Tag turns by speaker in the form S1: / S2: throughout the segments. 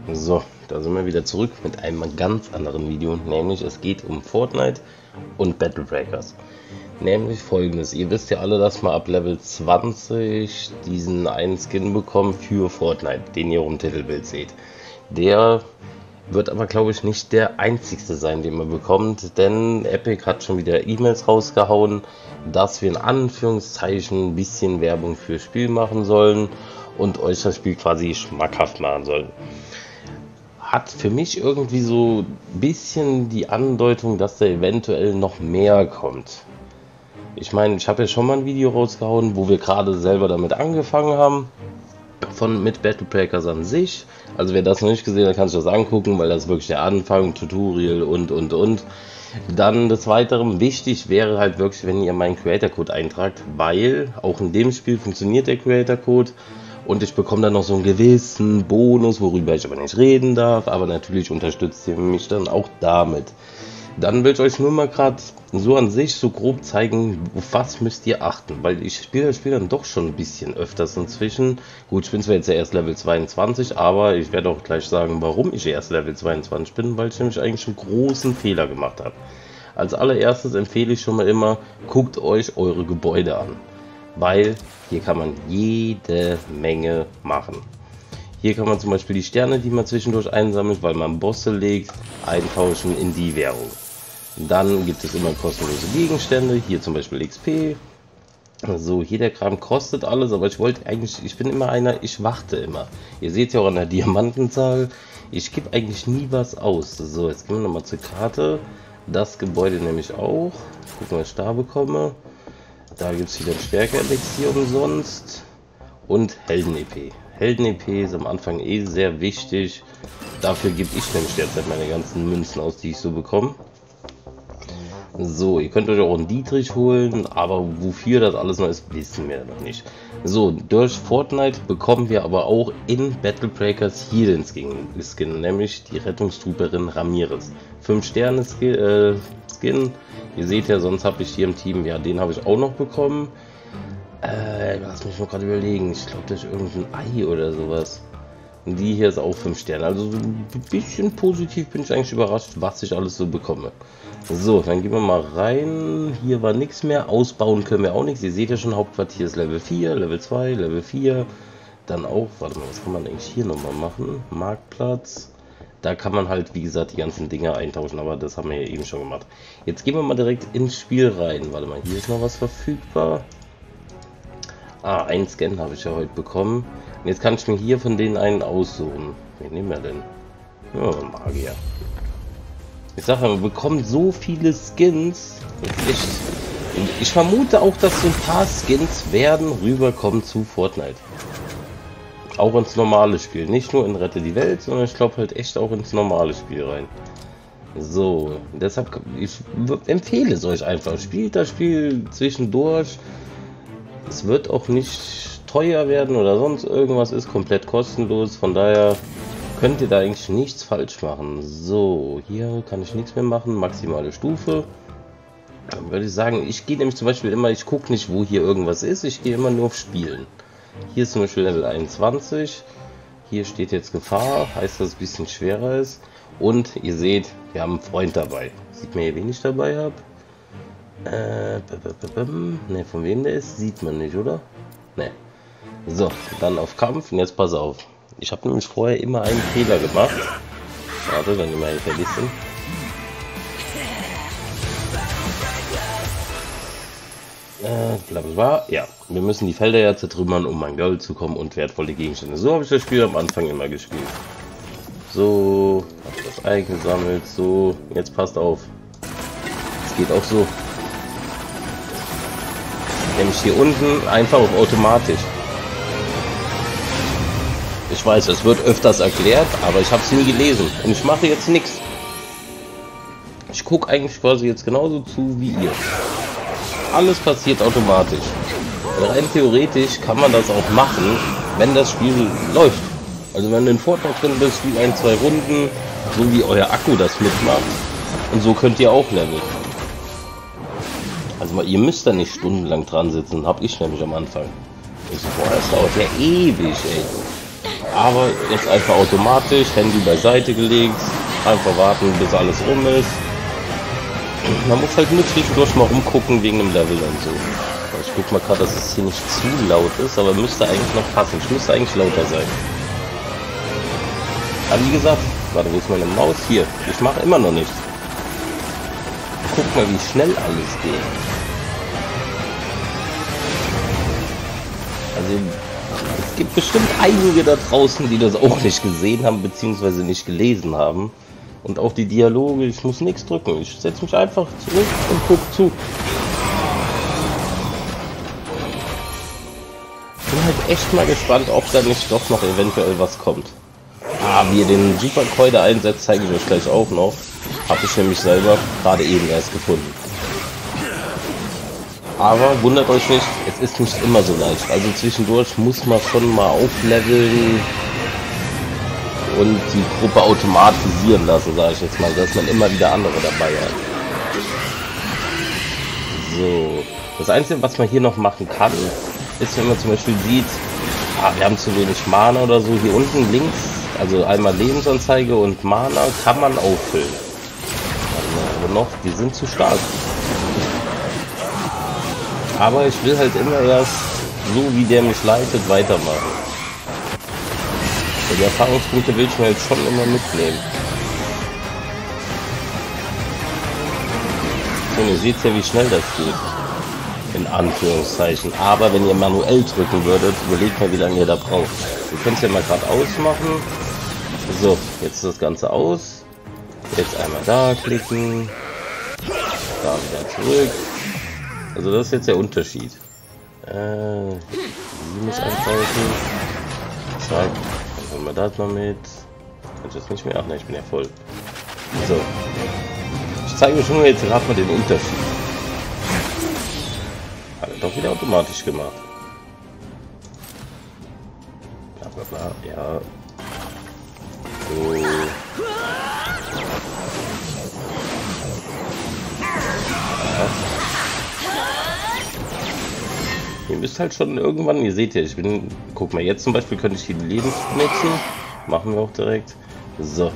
S1: So, da sind wir wieder zurück mit einem ganz anderen Video, nämlich es geht um Fortnite und Battle Breakers. Nämlich folgendes: Ihr wisst ja alle, dass man ab Level 20 diesen einen Skin bekommt für Fortnite, den ihr im Titelbild seht. Der wird aber, glaube ich, nicht der einzigste sein, den man bekommt, denn Epic hat schon wieder E-Mails rausgehauen, dass wir in Anführungszeichen ein bisschen Werbung fürs Spiel machen sollen und euch das Spiel quasi schmackhaft machen sollen. Hat für mich irgendwie so ein bisschen die Andeutung, dass da eventuell noch mehr kommt. Ich meine, ich habe ja schon mal ein Video rausgehauen, wo wir gerade selber damit angefangen haben, mit Battle Breakers an sich. Also wer das noch nicht gesehen hat, kann sich das angucken, weil das ist wirklich der Anfang, Tutorial und. Dann des Weiteren wichtig wäre halt wirklich, wenn ihr meinen Creator Code eintragt, weil auch in dem Spiel funktioniert der Creator Code. Und ich bekomme dann noch so einen gewissen Bonus, worüber ich aber nicht reden darf. Aber natürlich unterstützt ihr mich dann auch damit. Dann will ich euch nur mal gerade so an sich so grob zeigen, auf was müsst ihr achten. Weil ich spiele das Spiel dann doch schon ein bisschen öfters inzwischen. Gut, ich bin zwar jetzt ja erst Level 22, aber ich werde auch gleich sagen, warum ich erst Level 22 bin. Weil ich nämlich eigentlich einen großen Fehler gemacht habe. Als allererstes empfehle ich schon mal immer, guckt euch eure Gebäude an. Weil hier kann man jede Menge machen. Hier kann man zum Beispiel die Sterne, die man zwischendurch einsammelt, weil man Bosse legt, eintauschen in die Währung. Dann gibt es immer kostenlose Gegenstände, hier zum Beispiel XP. So, hier der Kram kostet alles, aber ich bin immer einer, ich warte immer. Ihr seht ja auch an der Diamantenzahl, ich gebe eigentlich nie was aus. So, jetzt gehen wir nochmal zur Karte. Das Gebäude nämlich auch. Gucken, was ich da bekomme. Da gibt es wieder ein Stärke-Elixier umsonst und Helden-EP. Helden-EP ist am Anfang sehr wichtig. Dafür gebe ich nämlich derzeit meine ganzen Münzen aus, die ich so bekomme. So, ihr könnt euch auch einen Dietrich holen, aber wofür das alles noch ist, wissen wir noch nicht. So, durch Fortnite bekommen wir aber auch in Battle Breakers hier den Skin, nämlich die Rettungstrooperin Ramirez. 5 Sterne Skin. Ihr seht ja, sonst habe ich hier im Team, ja, den habe ich auch noch bekommen. Lass mich mal gerade überlegen. Ich glaube, das ist irgendein Ei oder sowas. Und die hier ist auch 5 Sterne. Also so ein bisschen positiv bin ich eigentlich überrascht, was ich alles so bekomme. So, dann gehen wir mal rein. Hier war nichts mehr. Ausbauen können wir auch nichts. Ihr seht ja schon, Hauptquartier ist Level 4, Level 2, Level 4. Dann auch, warte mal, was kann man eigentlich hier nochmal machen? Marktplatz. Da kann man halt, wie gesagt, die ganzen Dinge eintauschen, aber das haben wir ja eben schon gemacht. Jetzt gehen wir mal direkt ins Spiel rein. Warte mal, hier ist noch was verfügbar. Ah, einen Scan habe ich ja heute bekommen. Und jetzt kann ich mir hier von denen einen aussuchen. Wen nehmen wir denn? Ja, Magier. Ich sage ja, man bekommt so viele Skins. Und ich vermute auch, dass so ein paar Skins werden rüberkommen zu Fortnite. Auch ins normale Spiel. Nicht nur in Rette die Welt, sondern ich glaube halt echt auch ins normale Spiel rein. So, deshalb, ich empfehle es euch einfach. Spielt das Spiel zwischendurch. Es wird auch nicht teuer werden oder sonst irgendwas, ist komplett kostenlos. Von daher könnt ihr da eigentlich nichts falsch machen. So, hier kann ich nichts mehr machen. Maximale Stufe. Dann würde ich sagen, ich gehe nämlich zum Beispiel immer, ich gucke nicht, wo hier irgendwas ist. Ich gehe immer nur auf Spielen. Hier ist zum Beispiel Level 21. Hier steht jetzt Gefahr. Heißt, dass es ein bisschen schwerer ist. Und ihr seht, wir haben einen Freund dabei. Sieht man hier, wen ich dabei habe? Ne, von wem der ist, sieht man nicht, oder? Ne. So, dann auf Kampf. Und jetzt pass auf. Ich habe nämlich vorher immer einen Fehler gemacht. Warte, wenn die mal fertig sind. Blablabla. Ja, wir müssen die Felder ja zertrümmern, um an Gold zu kommen und wertvolle Gegenstände. So habe ich das Spiel am Anfang immer gespielt. So, habe das Ei gesammelt. So, jetzt passt auf. Es geht auch so. Nämlich hier unten einfach auf automatisch. Ich weiß, es wird öfters erklärt, aber ich habe es nie gelesen. Und ich mache jetzt nichts. Ich gucke eigentlich quasi jetzt genauso zu wie ihr. Alles passiert automatisch. Rein theoretisch kann man das auch machen, wenn das Spiel läuft. Also wenn du in Fortnite drin bist, spiel 1-2 Runden, so wie euer Akku das mitmacht. Und so könnt ihr auch leveln. Also ihr müsst da nicht stundenlang dran sitzen, hab ich nämlich am Anfang. Ich so, boah, das dauert ja ewig, ey. Aber jetzt einfach automatisch, Handy beiseite gelegt, einfach warten, bis alles rum ist. Man muss halt nur zwischendurch mal rumgucken wegen dem Level und so. Ich guck mal gerade, dass es hier nicht zu laut ist, aber müsste eigentlich noch passen. Ich müsste eigentlich lauter sein. Aber wie gesagt, warte, wo ist meine Maus? Hier, ich mache immer noch nichts. Guck mal, wie schnell alles geht. Also, es gibt bestimmt einige da draußen, die das auch nicht gesehen haben, beziehungsweise nicht gelesen haben. Und auch die Dialoge, ich muss nichts drücken. Ich setze mich einfach zurück und guck zu. Ich bin halt echt mal gespannt, ob da nicht doch noch eventuell was kommt. Wie ihr den Super Keule einsetzt, zeige ich euch gleich auch noch. Habe ich nämlich selber gerade eben erst gefunden. Aber wundert euch nicht, es ist nicht immer so leicht. Also zwischendurch muss man schon mal aufleveln und die Gruppe automatisieren lassen, sage ich jetzt mal, dass man immer wieder andere dabei hat. So, das Einzige, was man hier noch machen kann, ist, wenn man zum Beispiel sieht, wir haben zu wenig Mana oder so, hier unten links, also einmal Lebensanzeige und Mana kann man auffüllen. Aber noch, die sind zu stark. Aber ich will halt immer erst, so wie der mich leitet, weitermachen. Die Erfahrungspunkte will ich mir jetzt schon immer mitnehmen. Und ihr seht ja, wie schnell das geht. In Anführungszeichen. Aber wenn ihr manuell drücken würdet, überlegt mal, wie lange ihr da braucht. Ihr könnt es ja mal gerade ausmachen. So, jetzt ist das Ganze aus. Jetzt einmal da klicken. Da wieder zurück. Also das ist jetzt der Unterschied. Minus einschalten. Zack. Dann holen wir das noch mit. Kann ich das nicht mehr? Ach ne, ich bin ja voll. So. Ich zeige euch nur jetzt gerade mal den Unterschied. Hat er doch wieder automatisch gemacht. Bla bla bla. Ja. So. Ja. Ihr müsst halt schon irgendwann, ihr seht ja, ich bin, guck mal, jetzt zum Beispiel könnte ich die Lebens benutzen. Machen wir auch direkt. So.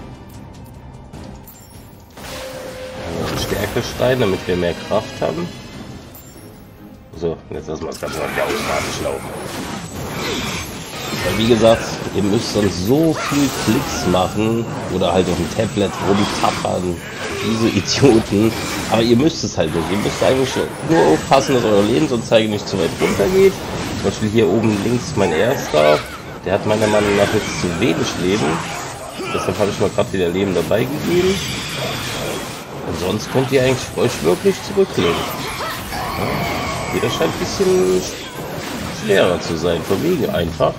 S1: Stärkestein, damit wir mehr Kraft haben. So, jetzt lassen wir das Ganze mal wieder automatisch laufen. Weil wie gesagt, ihr müsst dann so viel Klicks machen oder halt auf dem Tablet rumtappern, diese Idioten. Aber ihr müsst es halt nicht. Ihr müsst eigentlich nur aufpassen, dass eure Lebensanzeige nicht zu weit runter geht. Zum Beispiel hier oben links mein erster, der hat meiner Meinung nach jetzt zu wenig Leben. Deshalb habe ich mal gerade wieder Leben dabei gegeben. Und sonst könnt ihr eigentlich euch wirklich zurücklegen. Ja, jeder scheint ein bisschen schwerer zu sein, von wegen einfach.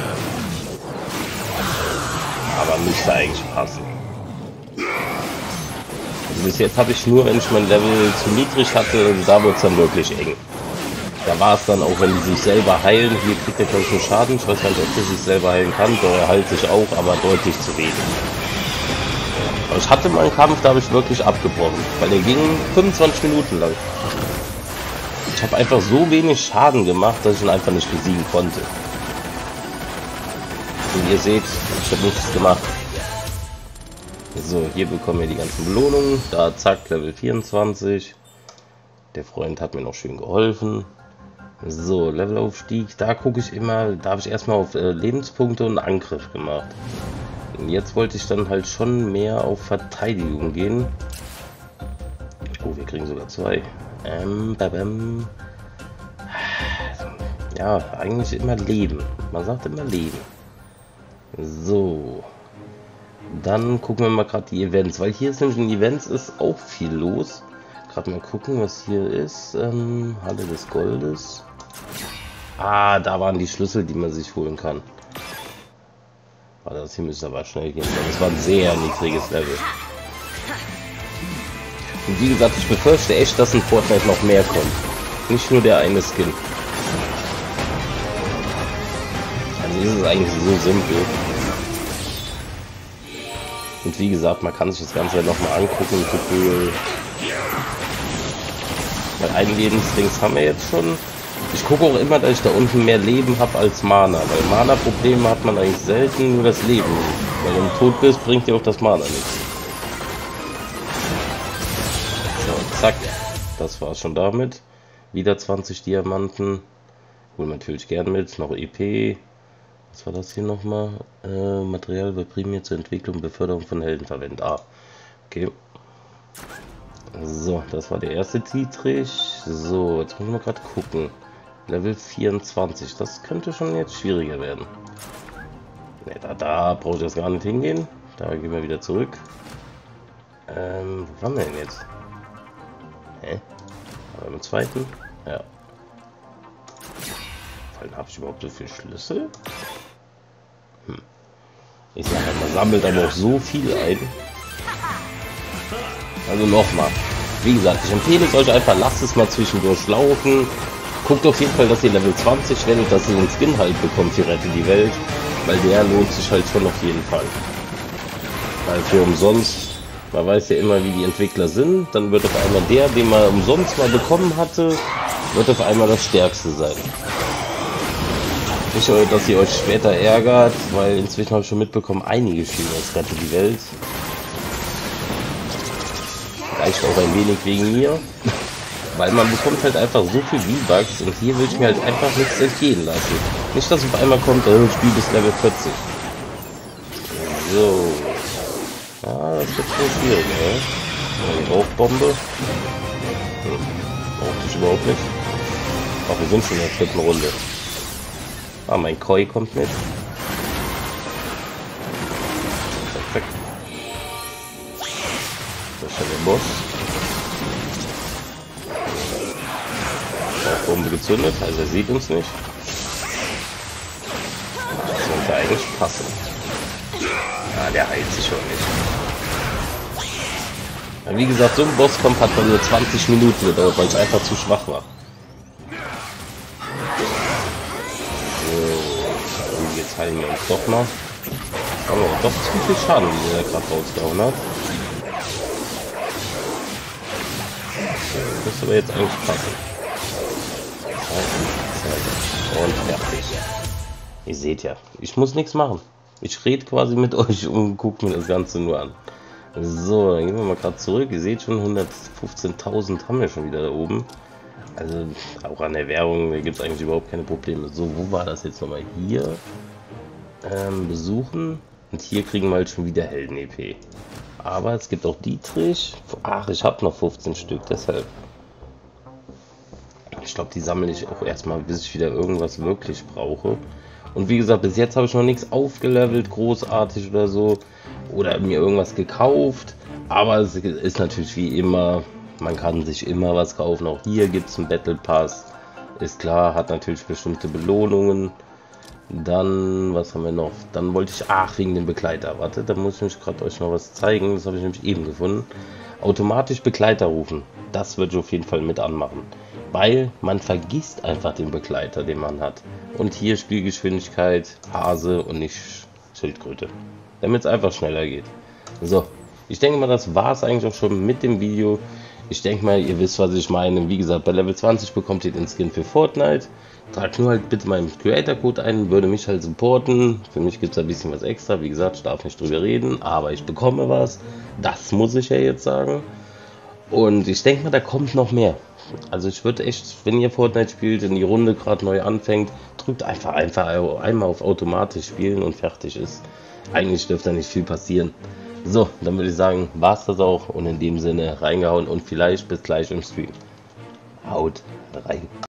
S1: Aber müsste eigentlich passen. Also bis jetzt habe ich nur, wenn ich mein Level zu niedrig hatte, da wurde es dann wirklich eng. Da war es dann auch, wenn die sich selber heilen. Hier kriegt er gleich einen Schaden. Ich weiß nicht, ob der sich selber heilen kann. Doch, er heilt sich auch, aber deutlich zu wenig. Aber ich hatte mal einen Kampf, da habe ich wirklich abgebrochen. Weil der ging 25 Minuten lang. Ich habe einfach so wenig Schaden gemacht, dass ich ihn einfach nicht besiegen konnte. Und ihr seht, ich habe nichts gemacht. So, hier bekommen wir die ganzen Belohnungen. Da, zack, Level 24. Der Freund hat mir noch schön geholfen. So, Levelaufstieg. Da gucke ich immer, da habe ich erstmal auf Lebenspunkte und Angriff gemacht. Und jetzt wollte ich dann halt schon mehr auf Verteidigung gehen. Oh, wir kriegen sogar 2. Ja, eigentlich immer Leben. Man sagt immer Leben. So. Dann gucken wir mal gerade die Events, weil hier ist nämlich in Events ist auch viel los. Gerade mal gucken, was hier ist. Halle des Goldes. Da waren die Schlüssel, die man sich holen kann. Das hier müsste aber schnell gehen. Das war ein sehr niedriges Level. Und wie gesagt, ich befürchte echt, dass in Fortnite noch mehr kommt. Nicht nur der eine Skin. Also ist es eigentlich so simpel. Und wie gesagt, man kann sich das Ganze noch mal angucken. Weil einen Lebensdings haben wir jetzt schon. Ich gucke auch immer, dass ich da unten mehr Leben habe als Mana, weil Mana-Probleme hat man eigentlich selten, nur das Leben. Weil wenn du tot bist, bringt dir auch das Mana nichts. So, zack. Das war's schon damit. Wieder 20 Diamanten. Hol natürlich gern mit. Noch EP. Was war das hier nochmal? Material wird primär zur Entwicklung und Beförderung von Helden verwendet. Ah, okay. So, das war der erste Dietrich. So, jetzt müssen wir gerade gucken. Level 24. Das könnte schon jetzt schwieriger werden. Ne, da brauche ich jetzt gar nicht hingehen. Da gehen wir wieder zurück. Wo waren wir denn jetzt? Hä? Aber im zweiten? Ja. Habe ich überhaupt so viel Schlüssel? Ich sage man sammelt aber auch so viel ein. Also nochmal. Wie gesagt, ich empfehle es euch einfach, lasst es mal zwischendurch laufen. Guckt auf jeden Fall, dass ihr Level 20 werdet, dass ihr den Skin halt bekommt für Rette die Welt. Weil der lohnt sich halt schon auf jeden Fall. Weil für umsonst, man weiß ja immer, wie die Entwickler sind, dann wird auf einmal der, den man umsonst mal bekommen hatte, wird auf einmal das Stärkste sein. Nicht, dass ihr euch später ärgert, weil inzwischen habe ich schon mitbekommen, einige spielen das Rette die Welt. Reicht auch ein wenig wegen mir. Weil man bekommt halt einfach so viel V-Bucks und hier will ich mir halt einfach nichts entgehen lassen. Nicht, dass auf einmal kommt, Spiel bis Level 40. So. Ah, das wird schon schwierig, ne? Die Rauchbombe. Braucht ich überhaupt nicht. Ach, wir sind schon in der 4. Runde. Ah, mein Koi kommt mit. Perfekt. Das ist ja der Boss. Bombe gezündet, also er sieht uns nicht. Das sollte eigentlich passen. Ah, der heilt sich schon nicht. Ja, wie gesagt, so ein Bosskampf hat nur 20 Minuten gedauert, weil ich einfach zu schwach war. So, jetzt heilen wir uns doch noch. Aber doch zu viel Schaden, wie der gerade rausgehauen hat. Das müsste aber jetzt eigentlich passen. Und fertig. Ihr seht ja, ich muss nichts machen. Ich rede quasi mit euch und gucke mir das Ganze nur an. So, dann gehen wir mal gerade zurück. Ihr seht schon, 115.000 haben wir schon wieder da oben. Also auch an der Währung gibt es eigentlich überhaupt keine Probleme. So, wo war das jetzt nochmal? Hier besuchen. Und hier kriegen wir halt schon wieder Helden-EP. Aber es gibt auch Dietrich. Ach, ich habe noch 15 Stück, deshalb. Ich glaube, die sammle ich auch erstmal, bis ich wieder irgendwas wirklich brauche. Und wie gesagt, bis jetzt habe ich noch nichts aufgelevelt, großartig oder so. Oder mir irgendwas gekauft. Aber es ist natürlich wie immer, man kann sich immer was kaufen. Auch hier gibt es einen Battle Pass. Ist klar, hat natürlich bestimmte Belohnungen. Dann, was haben wir noch? Dann wollte ich, ach, wegen dem Begleiter. Warte, da muss ich mich gerade euch noch was zeigen. Das habe ich nämlich eben gefunden. Automatisch Begleiter rufen. Das würde ich auf jeden Fall mit anmachen. Weil man vergisst einfach den Begleiter, den man hat. Und hier Spielgeschwindigkeit, Hase und nicht Schildkröte. Damit es einfach schneller geht. So, ich denke mal, das war es eigentlich auch schon mit dem Video. Ich denke mal, ihr wisst, was ich meine. Wie gesagt, bei Level 20 bekommt ihr den Skin für Fortnite. Tragt nur halt bitte meinen Creator-Code ein, würde mich halt supporten. Für mich gibt es ein bisschen was extra. Wie gesagt, ich darf nicht drüber reden, aber ich bekomme was. Das muss ich ja jetzt sagen. Und ich denke mal, da kommt noch mehr. Also ich würde echt, wenn ihr Fortnite spielt, in die Runde gerade neu anfängt, drückt einfach einmal auf automatisch spielen und fertig ist. Eigentlich dürfte da nicht viel passieren. So, dann würde ich sagen, war es das auch und in dem Sinne reingehauen und vielleicht bis gleich im Stream. Haut rein.